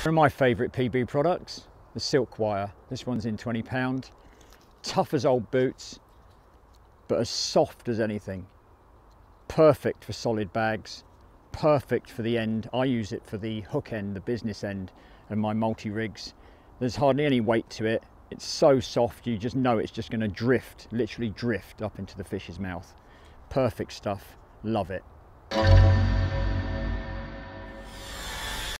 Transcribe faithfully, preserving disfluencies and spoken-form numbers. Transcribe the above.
One of my favourite P B products, the silk wire. This one's in twenty pound. Tough as old boots, but as soft as anything. Perfect for solid bags, perfect for the end. I use it for the hook end, the business end of my multi-rigs. There's hardly any weight to it. It's so soft, you just know it's just going to drift, literally drift up into the fish's mouth. Perfect stuff, love it.